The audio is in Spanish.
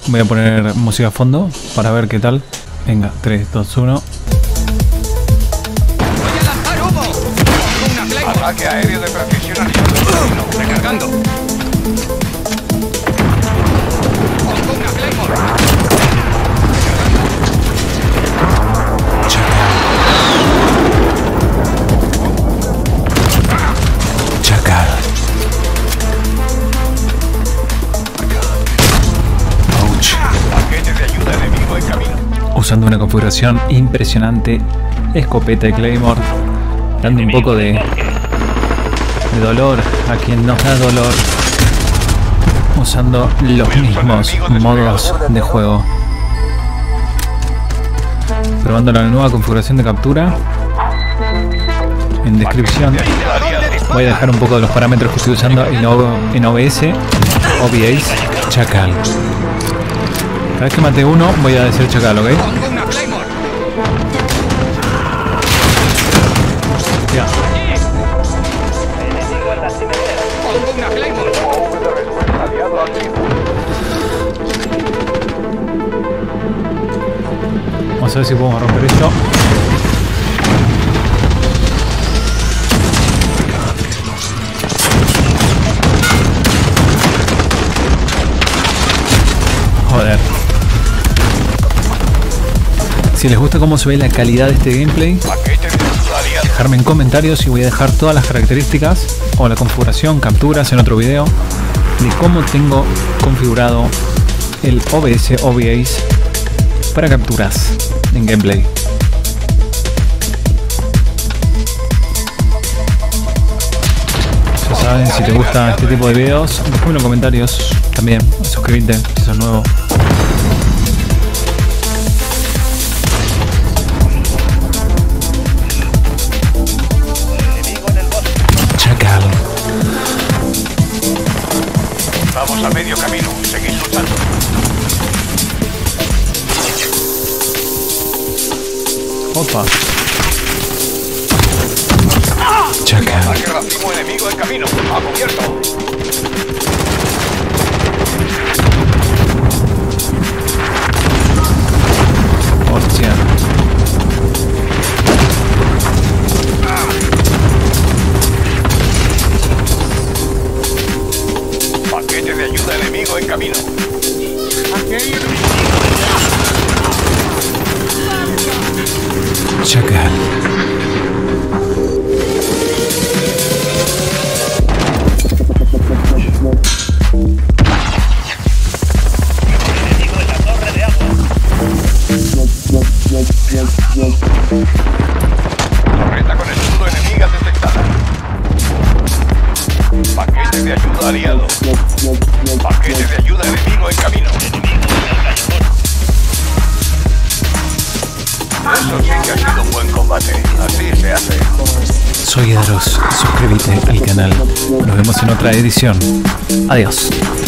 Voy a poner música a fondo para ver qué tal. Venga, 3, 2, 1. ¡Voy a lanzar humo! ¡Pongo una Claymore! Ataque aéreo de precisión. ¡Recargando! ¡Pongo una Claymore! Chacal. Ouch. Paquete de ayuda enemigo en camino. Usando una configuración impresionante, escopeta de Claymore, dando un poco de dolor a quien nos da dolor, usando los mismos modos de juego. Probando la nueva configuración de captura. En descripción voy a dejar un poco de los parámetros que estoy usando en OBS. Chacal. Cada vez que mate uno voy a decir Chacal, ¿ok? ¡Pongo una Claymore! Ya. ¡Pongo una Claymore! Aliado activo. Vamos a ver si podemos romper esto. Joder. Si les gusta cómo se ve la calidad de este gameplay, Paquete de ayuda aliado. dejarme en comentarios y voy a dejar todas las características o la configuración, capturas en otro video de cómo tengo configurado el OBS para capturas en gameplay. Ya saben, si te gusta este tipo de videos, déjame en los comentarios también, suscríbete si sos nuevo. Chacal. Vamos a medio camino. Seguid luchando. Opa. Chacal. Ataque racimo enemigo en camino. A cubierto. Hostia. Paquete de ayuda enemigo en camino. Chacal. Torreta con escudo enemiga detectada. Paquete de ayuda aliado. Paquete de ayuda enemigo en camino. Eso sí que ha sido un buen combate. Así se hace. Soy Edaros, suscríbete al canal. Nos vemos en otra edición. Adiós.